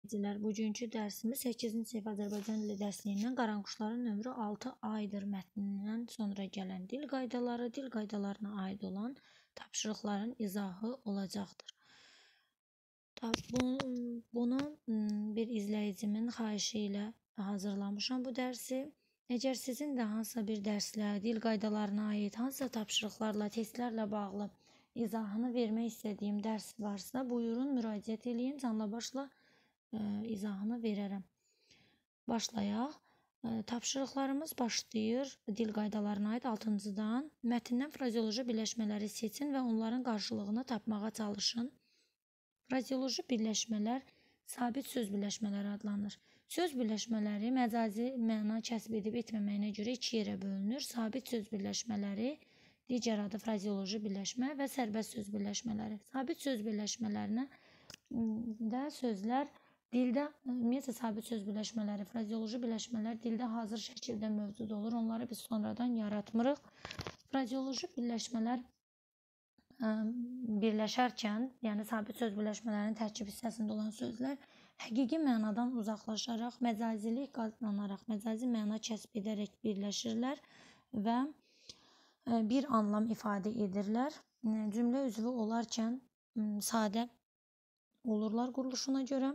Bugünkü dərsimiz 8-ci sinif Azərbaycan dili dərsliyindən Qaranquşların ömrü 6 aydır mətnindən sonra gələn dil qaydalarına aid olan tapşırıqların izahı olacaqdır. Bunu bir izləyicimin xahişi ilə hazırlamışam bu dərsi. Əgər sizin də hansısa bir dərslə, dil qaydalarına aid hansısa tapşırıqlarla, testlərlə bağlı izahını vermək istədiyim dərs varsa, buyurun müraciət eləyin, canla başla izahını verərəm. Başlayaq. Tapşırıqlarımız başlayır dil qaydalarına aid 6-dan. Mətndən frazeoloji birləşmələri seçin və onların qarşılığını tapmağa çalışın. Frazeoloji birləşmələr sabit söz birləşmələri adlanır. Söz birləşmələri məcazi məna kəsb edib etməməyinə görə iki yerə bölünür. Sabit söz birləşmələri, digər adı frazeoloji birləşmə və sərbəst söz birləşmələri. Sabit söz birləşmələrinə də sözlər dildə, ümumiyyətlə sabit söz birləşmələri, frazeoloji birləşmələr dildə hazır şəkildə mövcud olur. Onları biz sonradan yaratmırıq. Frazeoloji birləşmələr birləşərkən, yəni sabit söz birləşmələrinin tərkib hissəsində olan sözlər həqiqi mənadan uzaqlaşaraq, məcazilik qazanaraq, məcazi məna kəsb edərək birləşirlər və bir anlam ifadə edirlər. Cümlə üzvü olarkən sadə olurlar quruluşuna görə.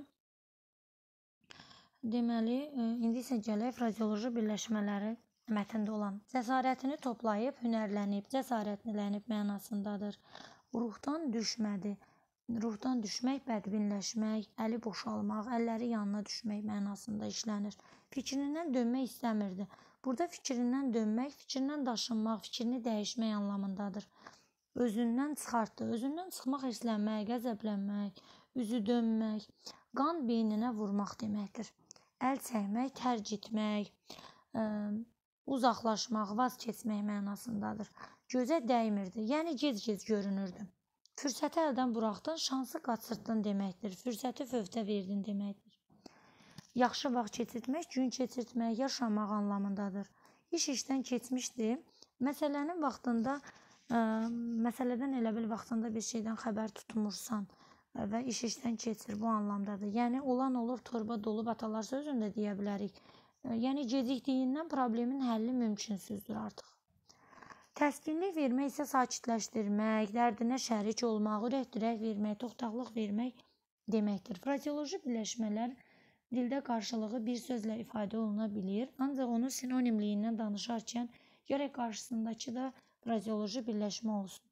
Deməli, indi isə gələk frazeoloji birləşmələri mətndə olan. Cəsarətini toplayıb, hünərlənib, cəsarətlənib mənasındadır. Ruhdan düşmədi. Ruhdan düşmək, bədbinləşmək, əli boşalmaq, əlləri yanına düşmək mənasında işlənir. Fikrindən dönmək istəmirdi. Burada fikrindən dönmək, fikrindən daşınmaq, fikrini dəyişmək anlamındadır. Özündən çıxartdı. Özündən çıxmaq, hirslənmək, qəzəblənmək, üzü dönmək, qan beyninə vurmaq deməkdir. Əl çəkmək, tərk etmək, uzaqlaşmaq, vaz keçmək mənasındadır. Gözə dəymirdi, yəni gec-gec görünürdü. Fürsəti əldən buraxdın, şansı qaçırtdın deməkdir. Fürsəti fövtə verdin deməkdir. Yaxşı vaxt keçirtmək, gün keçirtmək, yaşamaq anlamındadır. İş işdən keçmişdi. Məsələnin vaxtında, məsələdən elə bil vaxtında bir şeydən xəbər tutmursan və iş işdən keçir, bu anlamdadır. Yəni, olan olur, torba dolub atalar sözündə deyə bilərik. Yəni, gecikdiyindən problemin həlli mümkünsüzdür artıq. Təskinlik vermək isə sakitləşdirmək, dərdinə şərik olmaq, ürək-dirək vermək, toxtaqlıq vermək deməkdir. Frazeoloji birləşmələr dildə qarşılığı bir sözlə ifadə oluna bilir. Ancaq onun sinonimliyindən danışarkən gərək qarşısındakı da frazeoloji birləşmə olsun.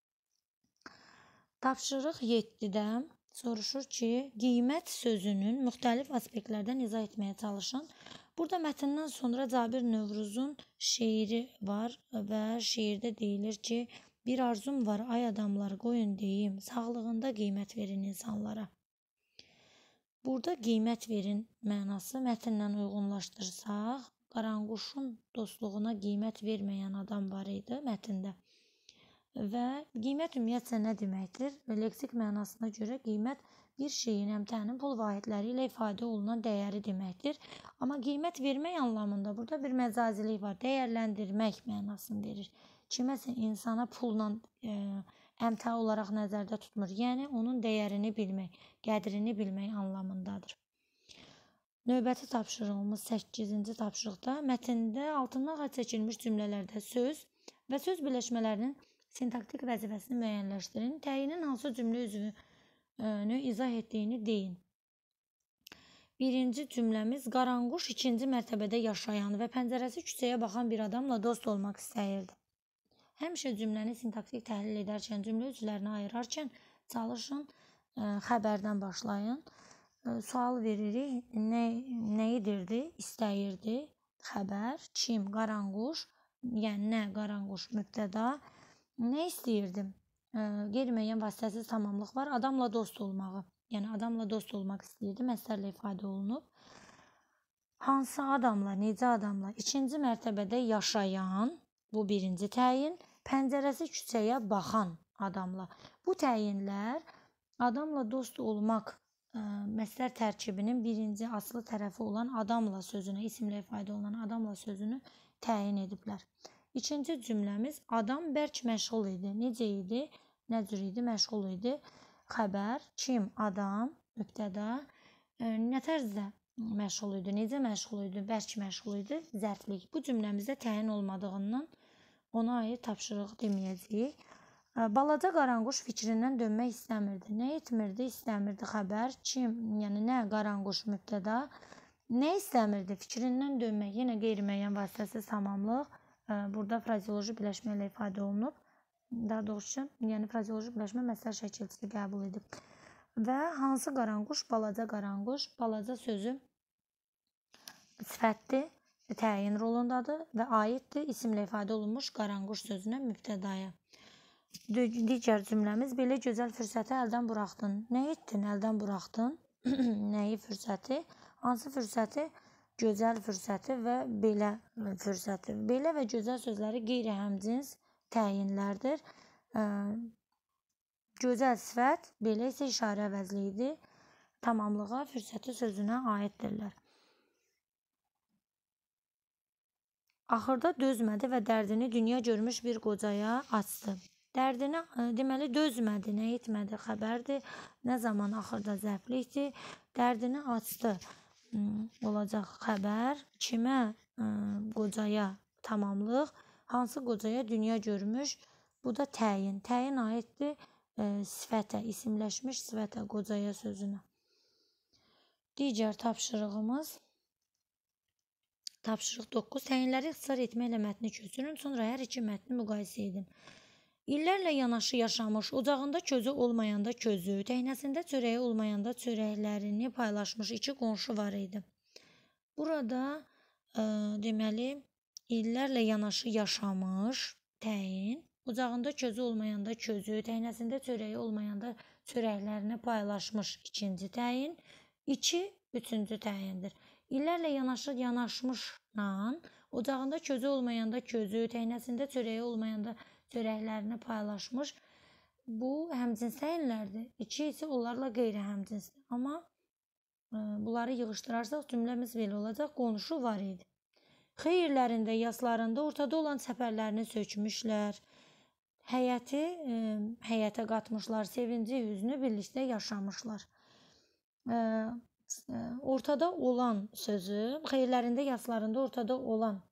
Tapşırıq 7-də soruşur ki, qiymət sözünün müxtəlif aspektlərdən izah etməyə çalışın. Burada mətndən sonra Cabir Növruzun şeiri var və şeirdə deyilir ki, bir arzum var, ay adamlar, qoyun deyim, sağlığında qiymət verin insanlara. Burada qiymət verin mənası mətndən uyğunlaşdırsaq, Qaranquşun dostluğuna qiymət verməyən adam var idi mətndə. Və qiymət ümumiyyətlə nə deməkdir? Leksik mənasına görə qiymət bir şeyin, əmtənin pul vahidləri ilə ifadə olunan dəyəri deməkdir. Amma qiymət vermək anlamında burada bir məcazilik var. Dəyərləndirmək mənasını verir. Kiməsə insana pulla əmtə olaraq nəzərdə tutmur. Yəni, onun dəyərini bilmək, qədrini bilmək anlamındadır. Növbəti tapşırığımız 8-ci tapşırıqda mətndə altından xətt çəkilmiş cümlələrdə söz və söz birləşmələrinin sintaktik vəzifəsini müəyyənləşdirin. Təyinin hansı cümlə üzvünü izah etdiyini deyin. Birinci cümləmiz Qaranquş ikinci mərtəbədə yaşayan və pəncərəsi küçəyə baxan bir adamla dost olmaq istəyirdi. Həmişə cümləni sintaktik təhlil edərkən, cümlə üzvlərini ayırarkən çalışın, xəbərdən başlayın. Sual veririk, nə edirdi, istəyirdi, xəbər, kim, Qaranquş, yəni nə, Qaranquş, mübtəda. Nə istəyirdim? Qeyri-müəyyən vasitəsiz tamamlıq var. Adamla dost olmağı. Yəni, adamla dost olmaq istəyirdi. Məsəllə ifadə olunub. Hansı adamla, necə adamla? İkinci mərtəbədə yaşayan, bu birinci təyin. Pəncərəsi küçəyə baxan adamla. Bu təyinlər adamla dost olmaq məsəl tərkibinin birinci aslı tərəfi olan adamla sözünü, isimlə ifadə olunan adamla sözünü təyin ediblər. İkinci cümləmiz, adam bərk məşğul idi. Necə idi? Nə cür idi? Məşğul idi. Xəbər, kim? Adam, mübtəda. Nə nə tərzdə məşğul idi, necə məşğul idi, bərk məşğul idi, zərflik. Bu cümləmizdə təyin olmadığından ona aid tapşırıq deməyəcəyik. Balaca qaranquş fikrindən dönmək istəmirdi. Nə etmirdi? İstəmirdi xəbər. Kim? Yəni nə? Qaranquş mübtəda. Nə istəmirdi? Fikrindən dönmək. Yenə qeyri-müəyyən vasitəsiz tamamlıq. Burada frazeoloji birləşmə ilə ifadə olunub. Daha doğrusu, yəni frazeoloji birləşmə məsəl şəkilçisi qəbul edib. Və hansı qaranquş? Balaca qaranquş. Balaca sözü sifətdir, təyin rolundadır və aiddir isimlə ifadə olunmuş qaranquş sözünə, mübtədaya. Digər cümləmiz, belə gözəl fürsəti əldən buraxdın. Nə etdin? Əldən buraxdın. Nəyi fürsəti? Hansı fürsəti? Gözəl fürsəti və belə fürsəti. Belə və gözəl sözləri qeyri-həmcins təyinlərdir. Gözəl sifət, belə isə işarə əvəzliyidir. Tamamlığa, fürsəti sözünə aiddirlər. Axırda dözmədi və dərdini dünya görmüş bir qocaya açdı. Dərdini, deməli, dözmədi, nə etmədi, xəbərdir. Nə zaman axırda zərflikdir. Dərdini açdı. Olacaq xəbər. Kimə? Qocaya tamamlıq. Hansı qocaya? Dünya görmüş. Bu da təyin. Təyin aiddir sifətə, isimləşmiş sifətə, qocaya sözünə. Digər tapşırığımız. Tapşırıq 9. Təyinləri ixtisar etməklə mətni köçürün. Sonra hər iki mətni müqayisə edin. İllərlə yanaşı yaşamış, ocağında közü olmayanda közü, təhnəsində çörəyi olmayanda çörəklərini paylaşmış iki qonşu var idi. Burada deməli, illərlə yanaşı yaşamış təyin, ocağında közü olmayanda közü, təhnəsində çörəyi olmayanda çörəklərini paylaşmış ikinci təyin, iki üçüncü təyindir. İllərlə yanaşı yanaşmışla, ocağında közü olmayanda közü, təhnəsində çörəyi olmayanda çörəklərini paylaşmış. Bu həmcins təyinlərdir. İki isə onlarla qeyri-həmcinsdir. Amma bunları yığışdırarsaq cümləmiz belə olacaq. Qonşu var idi. Xeyirlərində, yaslarında ortada olan səpərlərini sökmüşlər. Həyətə qatmışlar. Sevinci üzünü birlikdə yaşamışlar. Ortada olan sözü, xeyirlərində, yaslarında ortada olan,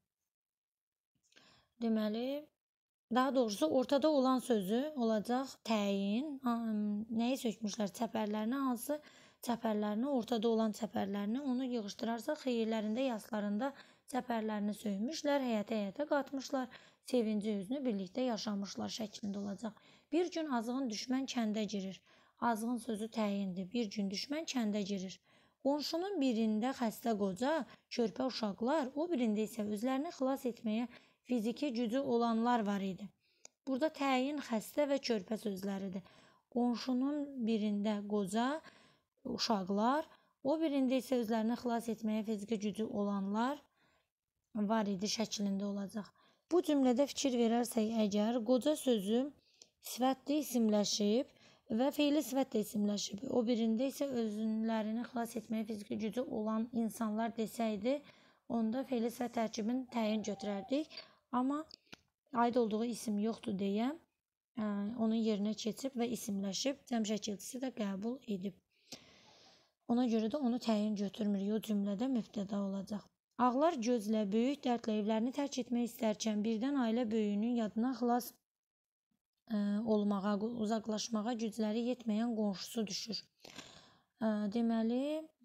deməli, daha doğrusu ortada olan sözü olacaq təyin. Nəyi sökmüşlər? Çəpərlərini, hansı çəpərlərini? Ortada olan çəpərlərini. Onu yığışdırarsa xeyirlərində, yaslarında çəpərlərini söymüşlər, həyətə qatmışlar, sevinci üzünü birlikdə yaşamışlar şəklində olacaq. Bir gün azğın düşmən kəndə girir. Azğın sözü təyindir. Bir gün düşmən kəndə girir. Qonşunun birində xəstə qoca, körpə uşaqlar, o birində isə özlərini xilas etməyə fiziki gücü olanlar var idi. Burada təyin xəstə və körpə sözləridir. Qonşunun birində qoca, uşaqlar, o birində isə özlərini xilas etməyə fiziki gücü olanlar var idi şəklində olacaq. Bu cümlədə fikir verərsək əgər, qoca sözü sifətdə isimləşib və feili sifətdə isimləşib. O birində isə özlərini xilas etməyə fiziki gücü olan insanlar desəydi, onda feili sifət tərkibini təyin götürərdik. Amma aid olduğu isim yoxdur deyə onun yerinə keçib və isimləşib, cəm şəkilçisi də qəbul edib. Ona görə də onu təyin götürmürük. O cümlədə mübtəda olacaq. Ağlar gözlə, böyük dərdlə evlərini tərk etmək istərkən birdən ailə böyüyünün yadına xilas olmağa, uzaqlaşmağa gücləri yetməyən qonşusu düşür. Deməli,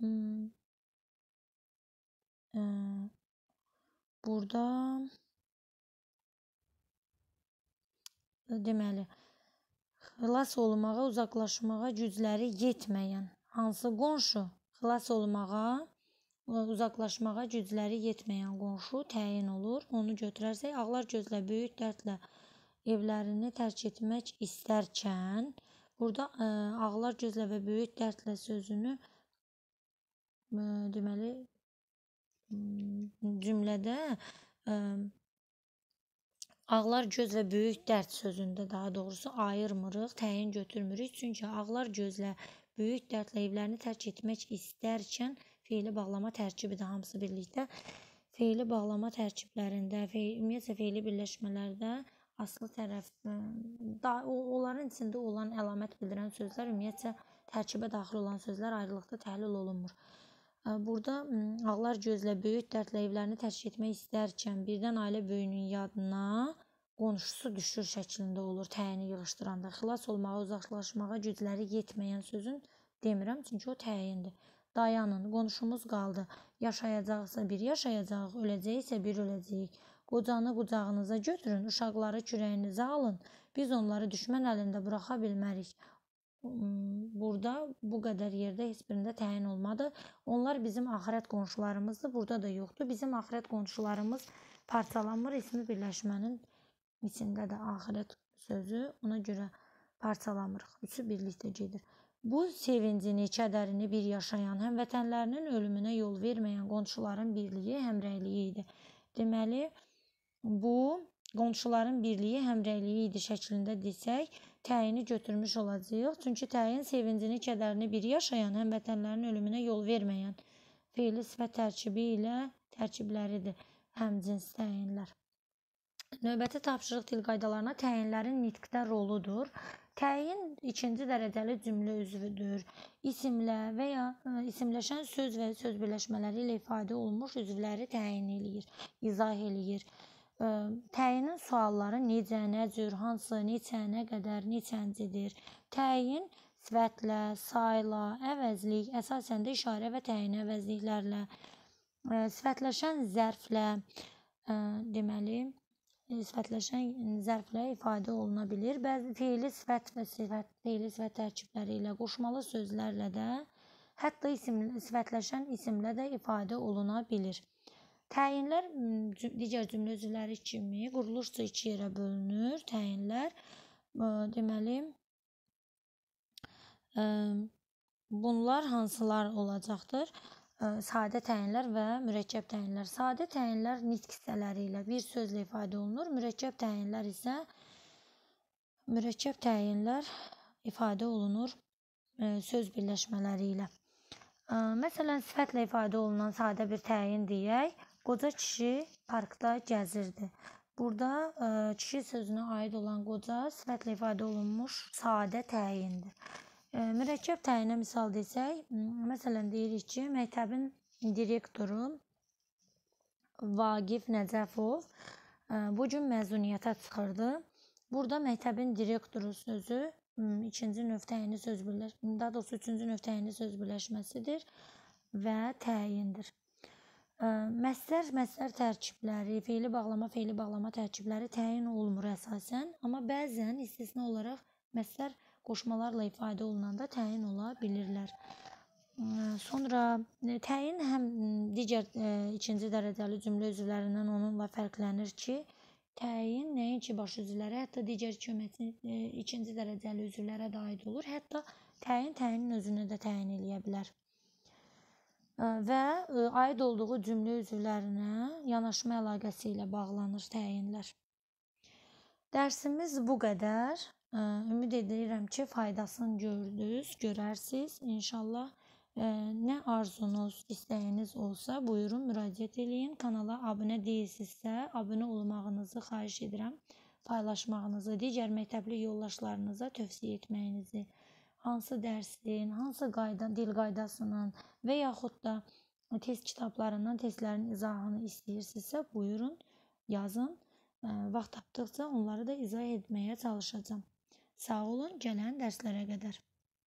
burada deməli, xilas olmağa, uzaqlaşmağa gücləri yetməyən hansı qonşu? Xilas olmağa, uzaqlaşmağa gücləri yetməyən qonşu təyin olur. Onu götürərsək, ağlar gözlə, böyük dərdlə evlərini tərk etmək istərkən, burada ağlar gözlə və böyük dərdlə sözünü deməli, cümlədə ağlar göz və böyük dərd sözündə daha doğrusu ayırmırıq, təyin götürmürük. Çünki ağlar gözlə, böyük dərdlə evlərini tərk etmək istərkən feili bağlama tərkibidir hamısı birlikdə. Feili bağlama tərkiblərində, ümumiyyətlə feili birləşmələrdə aslı tərəf, onların içində olan əlamət bildirən sözlər, ümumiyyətlə tərkibə daxil olan sözlər ayrılıqda təhlil olunmur. Burada ağlar gözlə böyük dərdlə evlərini tərk etmək istərkən birdən ailə böyüyünün yadına qonşusu düşür şəklində olur təyini yığışdıranda. Xilas olmağa, uzaqlaşmağa gücləri yetməyən sözün demirəm, çünki o təyindir. Dayanın, qonşumuz qaldı. Yaşayacaqsa bir yaşayacaq, öləcəksə bir öləcəyik. Qocanı qucağınıza götürün, uşaqları kürəyinizə alın. Biz onları düşmən əlində buraxa bilmərik. Burada bu qədər yerdə heç birində təyin olmadı. Onlar bizim axirət qonşularımızdır. Burada da yoxdur. Bizim axirət qonşularımız parçalanmır. İsmi birləşmənin içində də axirət sözü. Ona görə parçalanmırıq. Üçü birlikdə gedir. Bu sevincini, kədərini bir yaşayan, həmvətənlərinin ölümünə yol verməyən qonşuların birliyi, həmrəyliyi idi. Deməli, bu qonşuların birliyi, həmrəyliyi idi şəklində desək, təyini götürmüş olacağıq. Çünki təyin sevincini, kədərini bir yaşayan, həmvətənlərin ölümünə yol verməyən fe'li sifət tərkibi ilə tərkibləridir həmcins təyinlər. Növbəti tapşırıq dil qaydalarına təyinlərin nitqdə roludur. Təyin ikinci dərəcəli cümlə üzvüdür. İsimlə və ya isimləşən söz və söz birləşmələri ilə ifadə olunmuş üzvləri təyin eləyir, izah eləyir. Təyinin sualları necə, nə cür, hansı, neçə, nə qədər, neçəncidir. Təyin sifətlə, sayla, əvəzlik, əsasən də işarə və təyin əvəzliklərlə, sifətləşən zərflə, deməli, sifətləşən zərflə ifadə oluna bilir. Bəzi fe'li sifət və fe'li sifət tərkibləri ilə, qoşmalı sözlərlə də, hətta sifətləşən isimlə də ifadə oluna bilir. Təyinlər digər cümlə üzvləri kimi quruluşca iki yerə bölünür. Təyinlər deməli bunlar hansılar olacaqdır? Sadə təyinlər və mürəkkəb təyinlər. Sadə təyinlər nitq hissələri ilə bir sözlə ifadə olunur. Mürəkkəb təyinlər ifadə olunur söz birləşmələri ilə. Məsələn, sifətlə ifadə olunan sadə bir təyin deyək. Qoca kişi parkda gəzirdi. Burada kişi sözünə aid olan qoca sifətlə ifadə olunmuş sadə təyindir. Mürəkkəb təyinə misal desək, məsələn deyirik ki, məktəbin direktoru Vaqif Nəcəfov bugün məzuniyyətə çıxırdı. Burada məktəbin direktoru sözü üçüncü növ təyini söz birləşməsidir və təyindir. Məsdər tərkibləri, fe'li bağlama tərkibləri təyin olmur əsasən, amma bəzən istisna olaraq məsdər qoşmalarla ifadə olunanda təyin ola bilirlər. Sonra təyin həm digər ikinci dərəcəli cümlə üzvlərindən onunla fərqlənir ki, təyin nəinki baş üzvlərə, hətta digər ikinci dərəcəli üzvlərə də aid olur. Hətta təyinin özünə də təyin eləyə bilər. Və aid olduğu cümlə üzvlərinə yanaşma əlaqəsi ilə bağlanır təyinlər. Dərsimiz bu qədər. Ümid edirəm ki, faydasını görərsiniz. İnşallah nə arzunuz, istəyiniz olsa buyurun müraciət eləyin. Kanala abunə deyilsinizsə, abunə olmağınızı xahiş edirəm. Paylaşmağınızı, digər məktəbli yoldaşlarınıza tövsiyə etməyinizi, hansı dərsin, hansı dil qaydasının və yaxud da test kitablarından testlərin izahını istəyirsinizsə, buyurun, yazın. Vaxt tapdıqca onları da izah etməyə çalışacağım. Sağ olun, gələn dərslərə qədər.